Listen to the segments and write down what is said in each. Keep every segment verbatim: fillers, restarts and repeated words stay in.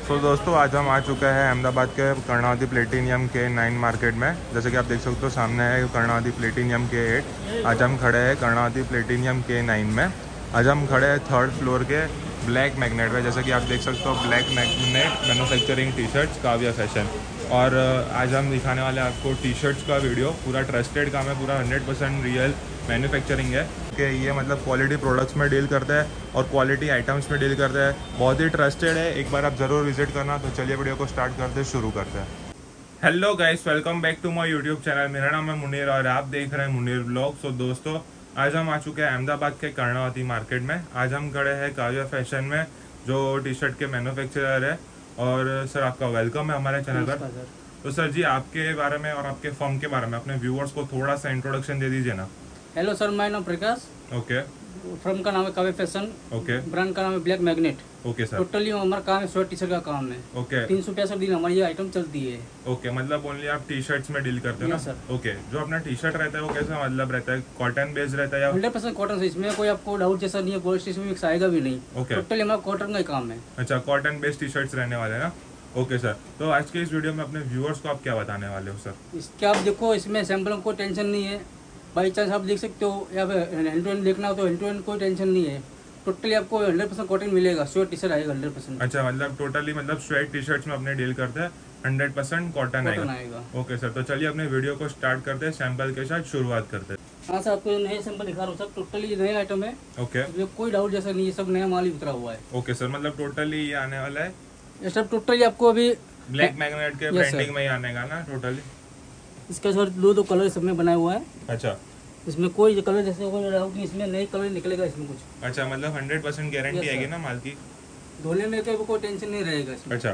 सो so, दोस्तों आज हम आ चुके हैं अहमदाबाद के कर्णावती प्लेटिनियम के नाइन मार्केट में। जैसे कि आप देख सकते हो सामने है कर्णावती प्लेटिनियम के एट। आज हम खड़े हैं कर्णावती प्लेटिनियम के नाइन में। आज हम खड़े हैं थर्ड फ्लोर के ब्लैक मैग्नेट में। जैसे कि आप देख सकते हो black magnet manufacturing T shirts Kavya fashion. और आज हम दिखाने वाले हैं आपको टी शर्ट्स का वीडियो। पूरा ट्रस्टेड काम है, पूरा हंड्रेड परसेंट रियल मैन्युफैक्चरिंग है कि ये मतलब क्वालिटी प्रोडक्ट्स में डील करता है और क्वालिटी आइटम्स में डील करता है। बहुत ही ट्रस्टेड है, एक बार आप ज़रूर विजिट करना। तो चलिए वीडियो को स्टार्ट करते शुरू करते हैं। Hello guys, welcome back to my YouTube channel. मेरा नाम है मुनीर और आप देख रहे हैं मुनीर ब्लॉग। सो दोस्तों आज हम आ चुके हैं अहमदाबाद के कर्णावती मार्केट में। आज हम खड़े हैं काव्या फैशन में, जो टी शर्ट के मैन्युफैक्चरर है। और सर आपका वेलकम है हमारे चैनल पर। तो सर जी आपके बारे में और आपके फर्म के बारे में अपने व्यूअर्स को थोड़ा सा इंट्रोडक्शन दे दीजिए ना। हेलो सर, माय नाम प्रकाश। ओके। फर्म का नाम है काव्या फैशन। ओके। ब्रांड का नाम है black magnet. Okay sir. Totally हमारा काम है स्वेट टी शर्ट का काम है। ओके। तीन सौ पैंसठ दिन हमारी ये आइटम चलती है। ओके, मतलब ओनली आप टी शर्ट्स में डील करते हो ना सर। ओके। जो अपना टी शर्ट रहता है वो कैसा मतलब रहता है, कॉटन बेस्ड रहता है या हंड्रेड परसेंट कॉटन से, इसमें कोई आपको डाउट जैसा नहीं है, पॉलिस्टर में मिक्स आएगा भी नहीं। ओके। टोटली हमारा कॉटन का ही काम है। अच्छा, कॉटन बेस्ड टी शर्ट्स रहने वाले हैं ना। ओके सर, तो आज के इस वीडियो में अपने व्यूअर्स को आप क्या बताने वाले हो सर? इसके आप देखो, इसमें सैंपल में कोई टेंशन नहीं है। बाई चांस आप देख सकते हो, या फिर हैंड टू हैंड देखना हो तो हैंड टू हैंड कोई टेंशन नहीं है। टोटली आपको हंड्रेड परसेंट कॉटन मिलेगा, स्वेट टी शर्ट आएगा हंड्रेड परसेंट। अच्छा, मतलब टोटली मतलब स्वेट टी शर्ट्स में अपने डील करते हैं, हंड्रेड परसेंट कॉटन आएगा। ओके सर, तो चलिए अपने वीडियो को स्टार्ट करते हैं, सैंपल के साथ शुरुआत करते हैं। हाँ सर, आपको नए सैंपल दिखा रहा हूँ सर। टोटली नए आइटम है। ओके। कोई डाउट जैसा नहीं है, सब नया माल ही उतरा हुआ है। ओके सर, मतलब टोटली ये आने वाला है, ये सब टोटली आपको अभी ब्लैक मैग्नेट के ब्रांडिंग में ही आने का ना टोटली। इसका सर दो दो कलर सब में बनाया हुआ है। अच्छा, इसमें कोई कलर जैसे कोई डाउट नहीं, इसमें नए कलर निकलेगा इसमें कुछ। अच्छा, मतलब हंड्रेड परसेंट गारंटी आएगी ना माल की, धोने में कोई कोई टेंशन नहीं रहेगा इसमें। अच्छा,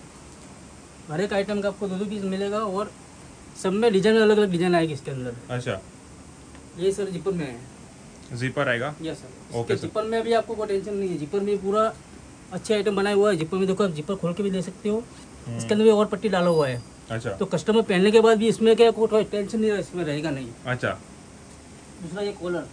हर एक आइटम का आपको दो दो पीस मिलेगा और सब में डिजाइन अलग अलग डिजाइन आएगी इसके अंदर। अच्छा, ये सर जिपर में है। जिपर आएगा? Yes sir. ओके। जिपर में भी आपको कोई टेंशन नहीं है, जिपर में पूरा अच्छे आइटम बनाया हुआ है। जिपर में देखो, आप जिपर खोल के भी दे सकते हो। इसके अंदर भी और पट्टी डाला हुआ है। अच्छा, तो कस्टमर पहनने के बाद भी इसमें क्या कोई टेंशन नहीं, इसमें रहेगा नहीं। अच्छा, दूसरा ये कॉलर,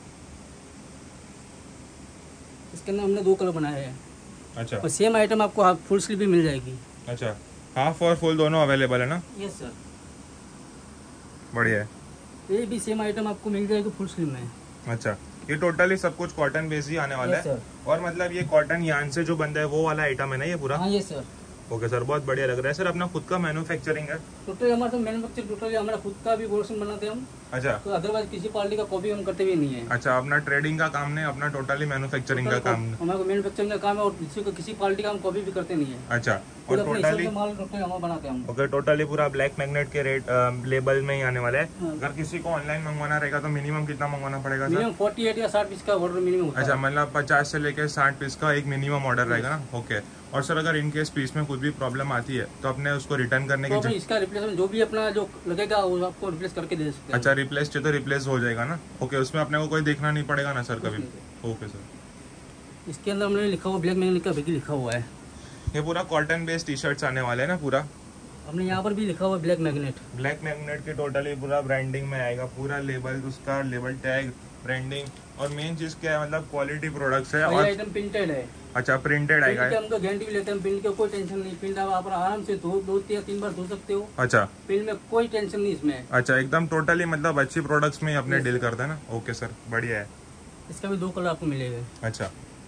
इसके अंदर हमने दो कलर बनाए हैं। अच्छा, और सेम आइटम आपको हाफ फुल स्लीव भी मिल जाएगी। अच्छा, हाफ और फुल दोनों अवेलेबल है ना? यस सर, बढ़िया है। ये भी सेम आइटम आपको मिल जाएगी फुल स्लीव में। अच्छा, ये टोटली सब कुछ कॉटन बेस ही आने वाला yes, है। और मतलब ये कॉटन यान से जो बंदा है वो वाला आइटम है ना ये पूरा? हाँ ये सर। ओके सर, बहुत बढ़िया लग रहा है। सर अपना खुद का मैन्युफैक्चरिंग है? टोटली हमारा मैन्युफैक्चर टोटली हमारा खुद का भी प्रोडक्शन बनाते हैं हम। अच्छा, तो अदरवाइज किसी पार्टी का कॉपी हम करते भी नहीं है। अच्छा, अपना ट्रेडिंग का काम नहीं, अपना टोटली मैन्युफैक्चरिंग का काम नहीं। हमारा मैन्युफैक्चरिंग का काम है और किसी को किसी पार्टी का हम कॉपी भी करते नहीं है। अच्छा, और टोटली माल टोटली हम बनाते हैं हम। ओके, टोटली पूरा ब्लैक मैग्नेट के रेट लेबल में ही आने वाला है। हाँ। अगर किसी को ऑनलाइन मंगवाना रहेगा तो मिनिमम कितना मंगवाना पड़ेगा सर? मिनिमम फोर्टी एट या साठ पीस का ऑर्डर मिनिमम होता है। अच्छा, मतलब पचास से लेकर साठ पीस का एक मिनिमम ऑर्डर रहेगा ना। ओके। और सर अगर इनकेस पीस में कुछ भी प्रॉब्लम आती है तो अपने उसको रिटर्न करने तो की इसका रिप्लेसमेंट जो भी अपना जो लगेगा वो आपको रिप्लेस करके दे सकते हैं। अच्छा, रिप्लेस चाहिए तो रिप्लेस हो जाएगा ना। ओके, उसमें अपने को कोई देखना नहीं पड़ेगा ना सर कभी? Okay sir. इसके अंदर हमने लिखा हुआ ब्लैक मैग्नेट का भी लिखा हुआ है। ये पूरा कॉटन बेस्ड टी शर्ट्स आने वाले हैं ना पूरा? हमने यहाँ पर भी लिखा हुआ ब्लैक मैग्नेट। ब्लैक मैग्नेट की टोटली पूरा ब्रांडिंग में आएगा, पूरा लेबल उसका, लेबल टैग, ब्रांडिंग। और मेन चीज क्या है, मतलब क्वालिटी प्रोडक्ट्स है। और आइटम प्रिंटेड है। अच्छा, प्रिंटेड आएगा? हम तो गारंटी भी लेते हैं, प्रिंट की कोई टेंशन नहीं। प्रिंट आप आराम से दो दो तीन तीन बार धो सकते हो। अच्छा, प्रिंट में कोई टेंशन नहीं इसमें। अच्छा, एकदम टोटली मतलब अच्छी प्रोडक्ट्स में अपने डील करते हैं ना। ओके सर, बढ़िया है। इसका भी दो कलर आपको मिलेगा। अच्छा,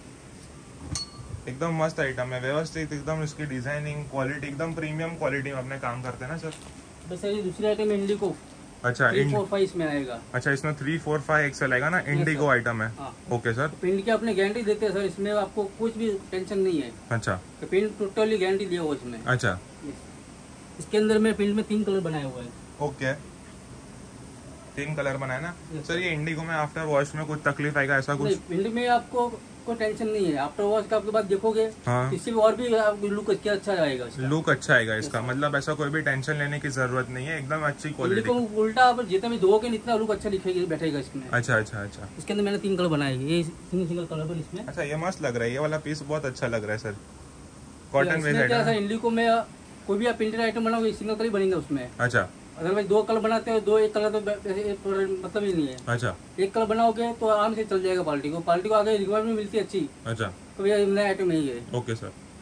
एकदम मस्त आइटम है, व्यवस्थित एकदम। इसकी डिजाइनिंग क्वालिटी एकदम प्रीमियम क्वालिटी में अपने काम करते हैं ना सर। वैसे ये दूसरी आइटम इंडिगो। अच्छा, थ्री फोर फाइव इसमें आएगा। अच्छा, इसमें थ्री फोर फाइव एक्सएल आएगा ना, इंडिगो आइटम है। हाँ। Okay sir. प्रिंट की अपने गारंटी देते हैं सर, इसमें आपको कुछ भी टेंशन नहीं है। अच्छा, तो प्रिंट टोटली गारंटी दिया हुआ इसमें। अच्छा, इसके अंदर में प्रिंट में तीन कलर बनाए हुए हैं। ओके, तीन कलर बनाए ना सर। ये इंडिगो में आफ्टर वॉश में कुछ तकलीफ आएगा ऐसा कुछ? प्रिंट में आपको कोई टेंशन नहीं है। आफ्टर वॉश का आपके बाद देखोगे, हाँ, इससे भी और भी लुक क्या अच्छा आएगा इसका। लुक अच्छा आएगा इसका, मतलब ऐसा कोई भी टेंशन लेने की जरूरत नहीं है, एकदम अच्छी क्वालिटी। उल्टा आप जितना भी धोगे इतना लुक अच्छा दिखेगा, बैठेगा इसमें। अच्छा, अच्छा, अच्छा। इसके अंदर मैंने तीन कलर बनाए, ये सिंगल सिंगल कलर पर इसमें। अच्छा, ये मस्त लग रहा है, ये वाला पीस बहुत अच्छा लग रहा है sir. Cotton based item indigo में कोई भी आप प्रिंटेड आइटम बनाओगे सिंगल कलर बनेगा उसमें। अच्छा, अदरवाइज दो कलर बनाते हो, दो एक कलर तो मतलब ही नहीं है। अच्छा, एक कलर बनाओगे तो आराम से चल जाएगा पार्टी को। पार्टी को आगे रिक्वायरमेंट मिलती है अच्छी। अच्छा, तो ये नया आइटम यही है। Okay sir.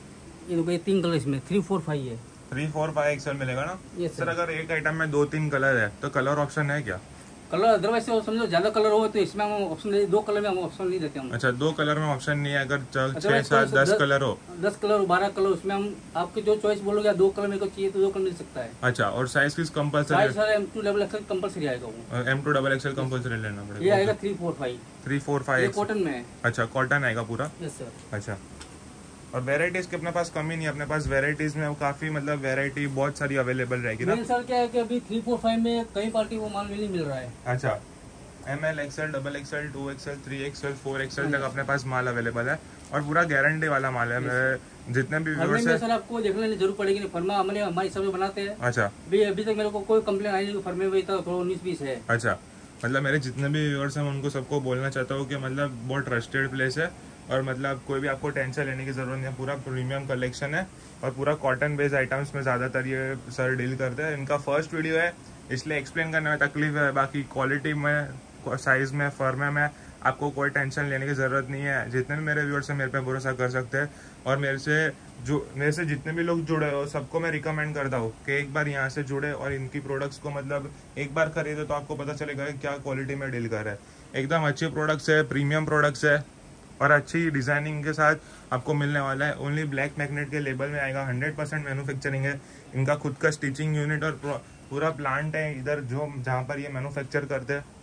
ये देखो ये तीन कलर इसमें थ्री फोर फाइव है। थ्री फोर फाइव एक्सएल मिलेगा ना Yes, सर? sir. अगर एक आइटम में दो तीन कलर है तो कलर ऑप्शन है क्या? कलर अदरवाइज से समझो ज्यादा कलर हो तो इसमें हम ऑप्शन दे, दो कलर में हम ऑप्शन नहीं देते हम। अच्छा, दो कलर में ऑप्शन नहीं है। अगर च- छह Otherwise सात कोई दस दस- कलर हो, दस कलर बारह कलर उसमें हम आपके जो चॉइस बोलोगे या दो कलर मेरे को चाहिए तो दो कलर मिल सकता है। अच्छा, और साइज किस size compulsory? Sir M to double XL compulsory आएगा वो। M to double XL compulsory लेना ये पड़ेगा। आएगा three four five. Three four ये फाइव कॉटन में है। अच्छा, कॉटन आएगा पूरा। Yes sir. अच्छा, और वेराइटीज के अपने पास कमी नहीं है, अपने पास वेराइटीज में काफी मतलब वेराइटी बहुत सारी अवेलेबल रहेगी ना? मेन सर क्या है कि अभी थ्री फोर फाइव में कई पार्टी वो माल नहीं मिल रहा है। अच्छा, M L XL, double XL, two XL, three XL, four XL तक अपने पास माल अवेलेबल है और पूरा गारंटी वाला माल है। मैं जितने भी फर्मे व्यूअर्स में है। सर आपको देखने की जरूरत पड़ेगी नहीं, फर्मा हमने हमारे हिसाब से बनाते हैं। अच्छा अभी अभी तक मेरे को कोई कंप्लेन आई नहीं कि फर्मे में था थोड़ा उन्नीस बीस है। अच्छा, मतलब मेरे जितने भी व्यूअर्स हैं मैं उनको सबको बोलना चाहता हूँ कि मतलब बहुत ट्रस्टेड प्लेस है और मतलब कोई भी आपको टेंशन लेने की जरूरत नहीं है। पूरा प्रीमियम कलेक्शन है और पूरा कॉटन बेस्ड आइटम्स में ज्यादातर ये सर डील करते हैं। इनका फर्स्ट वीडियो है इसलिए एक्सप्लेन करने में तकलीफ है, बाकी क्वालिटी में, साइज में, फर्मे में आपको कोई टेंशन लेने की जरूरत नहीं है। जितने भी मेरे व्यूअर्स हैं मेरे पे भरोसा कर सकते हैं और मेरे से जो मेरे से जितने भी लोग जुड़े हो सबको मैं रिकमेंड करता हूँ कि एक बार यहाँ से जुड़े और इनकी प्रोडक्ट्स को मतलब एक बार खरीदे तो आपको पता चलेगा कि क्या क्वालिटी में डील कर रहा है। एकदम अच्छी प्रोडक्ट्स है, प्रीमियम प्रोडक्ट्स है और अच्छी डिजाइनिंग के साथ आपको मिलने वाला है। ओनली ब्लैक मैग्नेट के लेबल में आएगा। हंड्रेड परसेंट मैन्युफैक्चरिंग है, इनका खुद का स्टिचिंग यूनिट और पूरा प्लांट है इधर जो जहाँ पर ये मैन्युफैक्चर करते हैं।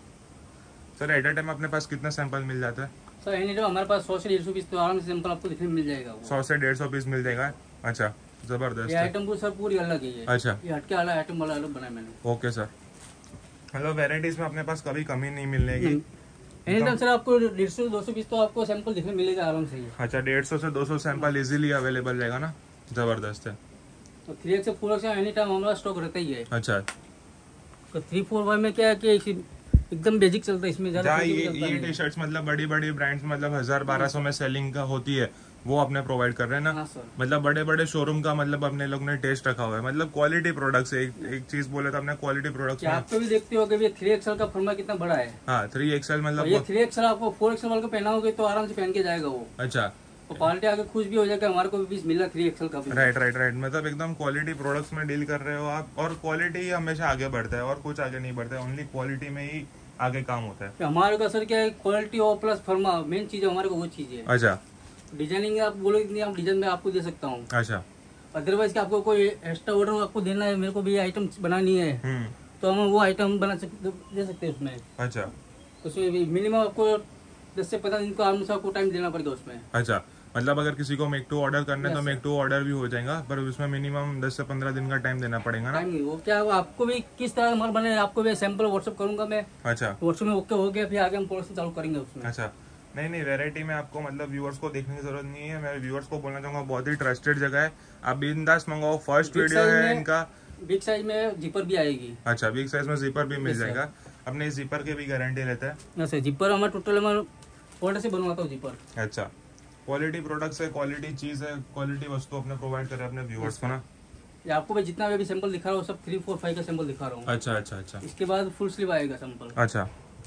सर एट अ टाइम अपने पास कितना सैंपल मिल जाता है? सर एनी टाइम हमारे पास सौ से डेढ़ सौ पीस तो आराम से सैंपल आपको देखने में मिल जाएगा वो। सौ से डेढ़ सौ पीस मिल जाएगा। अच्छा, ये जबरदस्त है। आइटम पूरी सर पूरी अलग ही है। अच्छा, ये हटके वाला आइटम वाला अलग बनाया मैंने। ओके सर, मतलब वेराइटीज में अपने पास कभी कमी नहीं मिलेगी। एनी टाइम सर आपको डेढ़ सौ दो सौ पीस तो आपको सैंपल देखने मिलेगा आराम से ही। अच्छा, डेढ़ सौ से दो सौ सैंपल इजीली अवेलेबल रहेगा ना? जबरदस्त है। तो थ्री एक्स से फोर एक्स एनी टाइम हमारा स्टॉक रहता ही है। अच्छा, तो थ्री फोर फाइव में क्या है कि इसी- एकदम बेसिक चलता है, इसमें ज्यादा जहाँ fancy ये चलता ये नहीं है। टी शर्ट्स मतलब बड़ी बड़ी ब्रांड्स मतलब हजार बारह सौ में सेलिंग का होती है वो अपने प्रोवाइड कर रहे हैं ना? हाँ सर। मतलब बड़े बड़े शोरूम का मतलब अपने लोग ने टेस्ट रखा हुआ है। मतलब क्वालिटी प्रोडक्ट्स है। एक, एक चीज बोले तो अपने क्वालिटी प्रोडक्ट्स क्या में। आपको भी देखते हो कि थ्री एक्सएल का फर्मा कितना बड़ा है। हाँ, थ्री एक्सएल और मतलब ये वो- थ्री एक्सएल आपको फोर एक्सएल वाले को पहनाओगे तो आराम से पहन के जाएगा वो। अच्छा, तो क्वालिटी आगे खुश भी हो जाएगा, हमारे को भी पीस मिला थ्री एक्सएल का भी। राइट राइट राइट, मतलब एकदम क्वालिटी प्रोडक्ट्स में डील कर रहे हो आप और क्वालिटी ही हमेशा आगे बढ़ता है और कुछ आगे नहीं बढ़ता है। ओनली क्वालिटी में ही आगे काम होता है। तो हमारे को सर क्या है क्वालिटी और प्लस फर्मा मेन चीज है हमारे को, वो चीज है। अच्छा डिजाइनिंग आप बोलोगे कि नहीं, आप डिजाइन में आपको दे सकता हूँ। अच्छा, अदरवाइज कि आपको कोई एक्स्ट्रा ऑर्डर आपको देना है, मेरे को भी ये आइटम बनानी है हम्म, तो हम वो आइटम बना सकते दे सकते हैं उसमें। अच्छा उसमें मिनिमम आपको दस से पंद्रह दिन को आराम से आपको टाइम देना पड़ेगा उसमें। अच्छा, मतलब अगर किसी को मेक टू ऑर्डर करना है तो Yes, मेक टू ऑर्डर भी हो जाएगा पर उसमें मिनिमम दस से पंद्रह दिन का टाइम देना पड़ेगा ना? टाइम नहीं, वो क्या है, वो आपको भी किस तरह माल बने आपको भी सैंपल व्हाट्सअप करूंगा मैं। अच्छा व्हाट्सअप में ओके हो गया फिर आगे हम प्रोसेस चालू करेंगे उसमें। अच्छा, नहीं नहीं, वैरायटी में आपको मतलब व्यूअर्स को देखने की जरूरत नहीं है। मैं व्यूअर्स को बोलना चाहूंगा बहुत ही ट्रस्टेड जगह है, आप बिंदास मंगाओ। फर्स्ट Big वीडियो size है में- इनका। बिग साइज में जिपर भी आएगी। अच्छा, बिग साइज में जिपर भी मिल Yes, sir. जाएगा। अपने इस जिपर की भी गारंटी लेते हैं। ऐसे जिपर हमारा टोटल हमारा ऑर्डर से बनवाता हूँ जिपर। अच्छा, क्वालिटी प्रोडक्ट्स है, क्वालिटी चीज है, क्वालिटी वस्तु अपने प्रोवाइड करें अपने व्यूअर्स को ना। ये आपको मैं जितना भी सैंपल दिखा रहा हूँ सब थ्री फोर फाइव का सैंपल दिखा रहा हूँ। अच्छा अच्छा अच्छा इसके बाद फुल स्लीव आएगा सैंपल। अच्छा,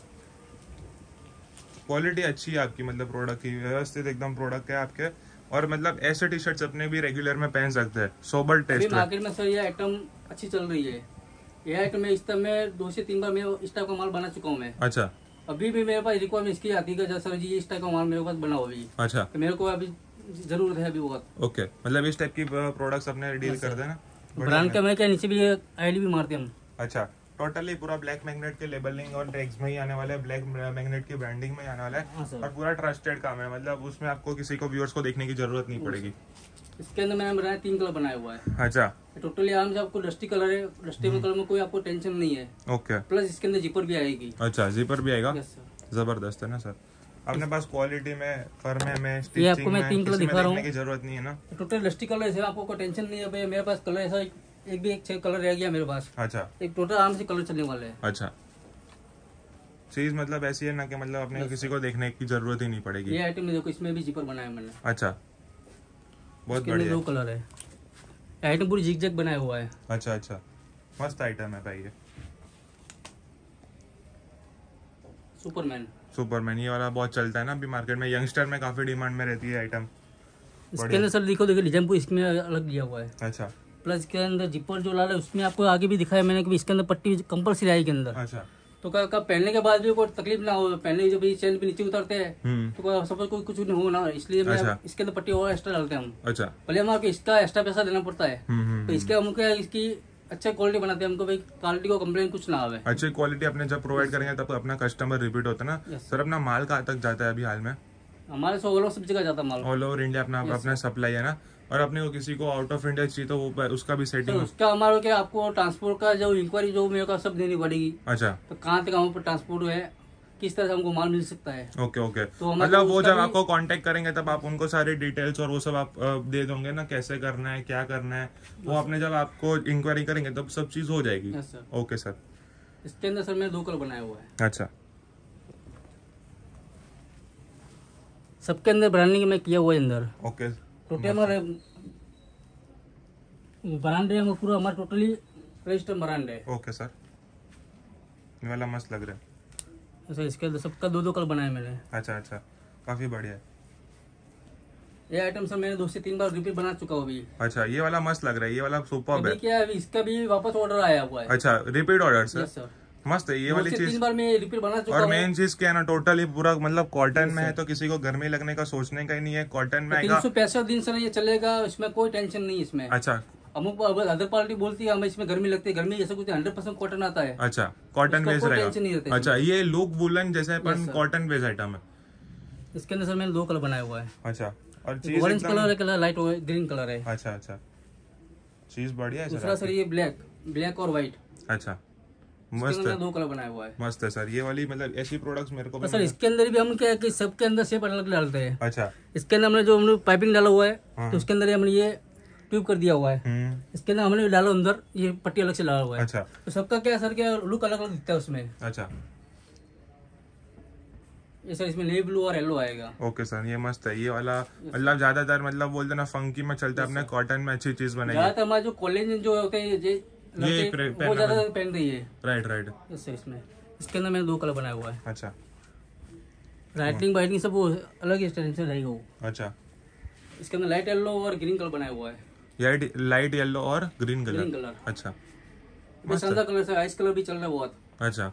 क्वालिटी अच्छी है आपकी, मतलब प्रोडक्ट की व्यवस्थित एकदम प्रोडक्ट है आपके। और मतलब ऐसे टी शर्ट्स अपने भी रेगुलर में पहन सकते हैं, सोबर अभी टेस्ट है। मार्केट में सर ये आइटम अच्छी चल रही है। ये आइटम में इस तरह में दो से तीन बार मैं इस टाइप का माल बना चुका हूँ मैं। अच्छा अभी भी मेरे पास रिक्वायरमेंट इसकी आती है कि सर जी इस टाइप का माल मेरे पास बना हो अभी, अच्छा, तो मेरे को अभी जरूरत है अभी बहुत। ओके, मतलब इस टाइप की प्रोडक्ट्स अपने डील करते हैं ना? ब्रांड का मैं क्या नीचे भी आईडी भी मारते हैं हम। अच्छा, टोटली पूरा ब्लैक मैग्नेट के लेबलिंग और टैग्स में ही आने वाला है, ब्लैक मैग्नेट की ब्रांडिंग में ही आने वाला है हाँ सर। और पूरा ट्रस्टेड काम है। मतलब उसमें आपको किसी को व्यूअर्स को देखने की जरूरत नहीं पड़ेगी। इसके अंदर मैंने बनाया तीन कलर बनाया हुआ है। अच्छा, टोटली आराम से आपको डस्टी कलर है, डस्टेबल कलर में कोई आपको टेंशन नहीं है। ओके, प्लस इसके अंदर जिपर भी आएगी। अच्छा, जिपर भी आएगा। Yes sir. जबरदस्त है ना सर? अपने पास क्वालिटी में, फर्मे में, ये स्टिचिंग आपको मैं में तीन कलर किसी में दिखा रहा देखने हूँ। की जरूरत नहीं है ना? टोटल डस्टी कलर है, आपको कोई टेंशन नहीं है भाई मेरे पास कलर ऐसा एक, एक भी एक छह कलर रह गया मेरे पास। अच्छा एक टोटल आराम से कलर चलने वाले हैं। अच्छा, चीज मतलब ऐसी है ना कि मतलब अपने को किसी को देखने की जरूरत ही नहीं पड़ेगी। ये आइटम में देखो इसमें भी जिपर बनाया मैंने। अच्छा, बहुत इसके अंदर बढ़िया। दो कलर है। आइटम पूरी जिग जैग बनाया हुआ है। अच्छा अच्छा, मस्त आइटम है भाई ये। सुपरमैन। सुपरमैन ये वाला बहुत चलता है ना अभी मार्केट में, यंगस्टर में काफी डिमांड में रहती है आइटम। इसके अंदर सर देखो देखो डिजाइन पूरी इसमें अलग दिया हुआ है। अच्छा, प्लस इसके अंदर जिपर जो लाल है उसमें आपको आगे भी दिखाया मैंने कि इसके अंदर पट्टी कंपल्सरी आएगी अंदर। अच्छा, तो क्या क्या पहनने के बाद भी कोई तकलीफ ना हो, पहनने जब भी चैन पे नीचे उतरते हैं हम्म, तो सपोज कोई कुछ नहीं हो ना, इसलिए मैं अच्छा। इसके अंदर पट्टी और एक्स्ट्रा डालते हैं हम। अच्छा, भले हमारे इसका एक्स्ट्रा पैसा देना पड़ता है, हम्म, हम्म, तो इसके हम क्या इसकी अच्छा क्वालिटी बनाते हैं, हमको भाई क्वालिटी को कंप्लेन कुछ ना आवे। अच्छी क्वालिटी अपने जब प्रोवाइड करेंगे तब अपना कस्टमर रिपीट होता है ना। Yes, सर अपना माल कहाँ तक जाता है अभी हाल में? हमारे से ऑल ओवर सब जगह जाता है माल। ऑल ओवर इंडिया अपना अपना सप्लाई है ना। और अपने को किसी को आउट ऑफ इंडिया चाहिए तो वो उसका भी सर सेटिंग? उसका हमारा क्या आपको ट्रांसपोर्ट का जो इंक्वायरी जो मेरे को सब देनी पड़ेगी। अच्छा, तो कहाँ तक हम ट्रांसपोर्ट है, किस तरह से हमको माल मिल सकता है। Okay okay. तो हमारे मतलब को वो उसका जब भी- आपको कांटेक्ट करेंगे तब आप उनको सारी डिटेल्स और वो सब आप अ, दे दोगे ना, कैसे करना है क्या करना है, वो आपने जब आपको इंक्वायरी करेंगे तब सब चीज हो जाएगी। Yes sir. Okay sir. इसके अंदर सर मैंने दो कलर बनाया हुआ है। अच्छा, सबके अंदर ब्रांडिंग में किया हुआ है अंदर। ओके। टोटल हमारे ब्रांड है, हमारा पूरा हमारा टोटली रजिस्टर ब्रांड है। ओके सर, ये वाला मस्त लग रहा है। सर इसके अंदर सबका दो दो कलर बनाया मैंने। अच्छा अच्छा, काफी बढ़िया है। ये आइटम सर मैंने दो से तीन बार रिपीट बना चुका हूँ अभी। अच्छा, ये वाला मस्त लग रहा है, ये वाला सुपर अभी है। क्या है, अभी इसका भी वापस ऑर्डर आया हुआ है। अच्छा, repeat order sir? Yes sir. मस्त है ये दो वाली से चीज। तीन बार मैं रिपीट बना चुका और हूँ। मेन चीज क्या है ना, टोटली पूरा मतलब कॉटन में है तो किसी को गर्मी लगने का सोचने का ही नहीं है, कॉटन में तीन आएगा। सौ पैंसठ दिन सर ये चलेगा, इसमें कोई टेंशन नहीं है इसमें। अच्छा अमुक अदर पार्टी बोलती है हमें इसमें गर्मी लगती है, गर्मी जैसा कुछ हंड्रेड परसेंट कॉटन आता है। अच्छा, कॉटन उसका बेस कोई टेंशन नहीं रहेगा। रहता अच्छा, ये लुक वुलन जैसे अपन Yes, sir. Cotton base item है। इसके अंदर सर मैंने दो कलर बनाया हुआ है। अच्छा, और चीज ऑरेंज एकदम- कलर है, कलर लाइट ग्रीन कलर है। अच्छा अच्छा, चीज बढ़िया है सर दूसरा सर आपकी। ये ब्लैक ब्लैक और व्हाइट, अच्छा, इसके मस्त अंदर है, मैंने दो कलर बनाया हुआ है। मस्त है सर। ये वाली मतलब ऐसी प्रोडक्ट्स मेरे को तो भी सर मतलब- इसके अंदर भी हम क्या है कि सबके अंदर शेप अलग डालते हैं। अच्छा, इसके अंदर हमने जो हमने पाइपिंग डाला हुआ है, हाँ। तो उसके अंदर हमने ये ट्यूब कर दिया हुआ है। हम्म, इसके अंदर हमने डाला अंदर ये पट्टी अलग से डाला हुआ है। अच्छा तो सबका क्या सर क्या लुक अलग अलग दिखता है उसमें। अच्छा, ये सर इसमें नेवी ब्लू और येलो आएगा। ओके सर, ये मस्त है। ये वाला मतलब ज्यादातर मतलब बोलते ना फंकी में चलता है, अपने कॉटन में अच्छी चीज बनेगी। ज्यादातर हमारे जो कॉलेज जो होते हैं ये लड़के, प्रे- वो पहनना ज्यादा पहन- पहन रही है। Right right. Yes sir. इसमें इसके अंदर मैंने दो कलर बनाया हुआ है। अच्छा राइटिंग वाइटिंग सब वो अलग ही स्टाइल से रहेगा वो। अच्छा, इसके अंदर लाइट येलो और ग्रीन कलर बनाया हुआ है। ये लाइट येलो और ग्रीन ग्रीन कलर। कलर अच्छा ये शानदार कलर से, आइस कलर भी चल रहा है बहुत। अच्छा,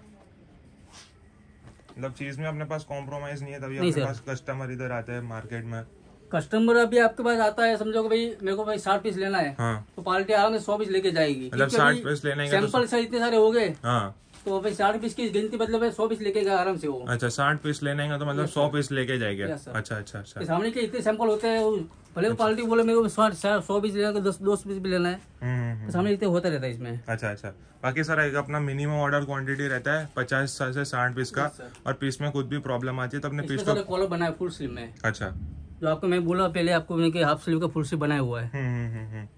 मतलब चीज में अपने पास कॉम्प्रोमाइज नहीं है, तभी नहीं अपने सर। पास कस्टमर इधर आते हैं मार्केट में। कस्टमर अभी आपके पास आता है, समझो कि भाई मेरे को भाई साठ पीस लेना है, हाँ तो पार्टी आराम से सौ पीस लेके जाएगी। मतलब क्योंकि साठ अभी पीस लेने का तो- सैंपल सर इतने सारे हो गए, हाँ। तो भाई साठ पीस की गिनती मतलब है सौ पीस लेके गए आराम से वो। अच्छा, साठ पीस लेने का तो मतलब सौ पीस लेके जाएंगे। Yes, sir. अच्छा अच्छा अच्छा। के सामने के इतने सैंपल होते हैं, वो भले वो पार्टी बोले मेरे को सौ सौ पीस लेना, दस दो पीस भी लेना है, हम्म, हम्म, हम्म। तो सामने इतने होता रहता है इसमें। अच्छा अच्छा। बाकी सर एक अपना मिनिमम ऑर्डर क्वांटिटी रहता है पचास से साठ पीस का, Yes, sir. और पीस में कुछ भी प्रॉब्लम आती है तो अपने इसमें पीस सर को। कॉलर बनाया फुल स्लीव में, अच्छा, जो आपको मैं बोला पहले आपको मैंने कि हाफ स्लीव का फुल स्लीव बनाया हुआ है। हम्म हम्म हम्म हम्म।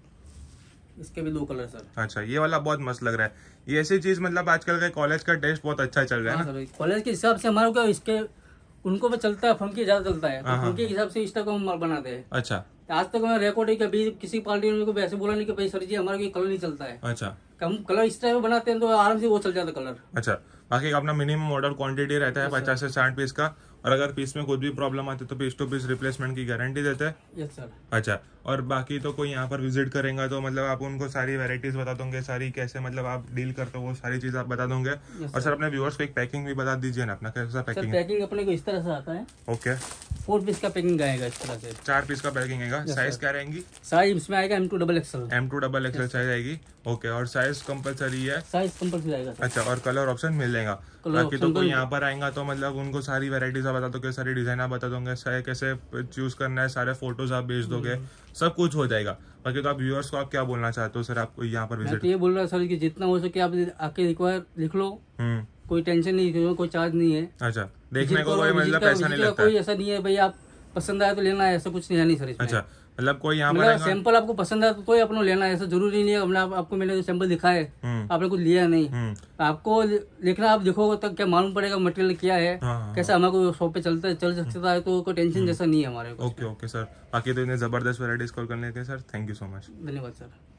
इसके भी दो कलर सर। अच्छा, ये वाला बहुत मस्त लग रहा है। ये ऐसी चीज मतलब आजकल के कॉलेज का टेस्ट बहुत अच्छा चल रहा है हाँ ना। सर, कॉलेज के हिसाब से हमारा क्या इसके उनको भी चलता है, फंकी ज्यादा चलता है, हाँ, तो हाँ, फंकी के हिसाब से इस टाइप का हम माल बनाते हैं। अच्छा आज तक मैं रिकॉर्ड है कि अभी किसी पार्टी ने मेरे को ऐसे बोला नहीं कि भाई सर जी हमारा कोई कलर नहीं चलता है। अच्छा हम कलर इस टाइप में बनाते हैं तो आराम से वो चल जाता कलर। अच्छा। बाकी अपना मिनिमम ऑर्डर क्वांटिटी रहता है पचास से साठ पीस का, और अगर पीस में कुछ भी प्रॉब्लम आती है तो पीस टू पीस रिप्लेसमेंट की गारंटी देते हैं। Yes sir. अच्छा, और बाकी तो कोई यहाँ पर विजिट करेगा तो मतलब आप उनको सारी वेराइटीज बता दोगे, सारी कैसे मतलब आप डील करते हो वो सारी चीज आप बता दोगे। और सर अपने व्यूअर्स को एक पैकिंग भी बता दीजिए ना, अपना कैसा सर पैकिंग है? पैकिंग अपने को इस तरह से आता है, ओके, फोर पीस का पैकिंग आएगा इस तरह से। चार पीस का पैकिंग आएगा। Yes, size sir. क्या रहेंगी? साइज इसमें आएगा M to double XL. M to double XL size आएगी। ओके, और साइज कंपलसरी है? साइज कंपल्सरी आएगा सर। अच्छा, और कलर ऑप्शन मिल जाएगा। Colour बाकी तो option कोई तो- यहाँ पर आएगा तो मतलब उनको सारी वेराइटीज आप बता दोगे, सारी डिजाइन आप बता दोगे, सारे कैसे चूज करना है, सारे फोटोज आप भेज दोगे, सब कुछ हो जाएगा। बाकी तो आप व्यूअर्स को आप क्या बोलना चाहते हो सर, आपको यहाँ पर मैं विजिट? तो ये बोल रहा सर कि जितना हो सके आप आके रिक्वायर लिख लो, हम्म, कोई टेंशन नहीं, कोई चार्ज नहीं है। अच्छा, देखने विजिट को करो, कोई विजिट मतलब का- पैसा नहीं विजिट का लगता कोई है। ऐसा नहीं है भाई आप पसंद आया तो लेना है, ऐसा कुछ नहीं है नहीं सर इसमें। अच्छा, मतलब कोई यहाँ पर मतलब आएगा। सैंपल आपको पसंद आया तो कोई अपना लेना है, ऐसा जरूरी नहीं है। हमने आप, आपको मैंने सैंपल दिखाए, हम्म, आपने कुछ लिया नहीं, हम्म, आपको लिखना, आप देखोगे तब क्या मालूम पड़ेगा मटेरियल क्या है, हाँ, हाँ, कैसा हमारे को शॉप पे चलता है चल सकता है, तो कोई टेंशन जैसा नहीं है हमारे को। Okay okay sir. बाकी तो इतने जबरदस्त वेराइटीज कॉल करने के sir, thank you so much. धन्यवाद सर।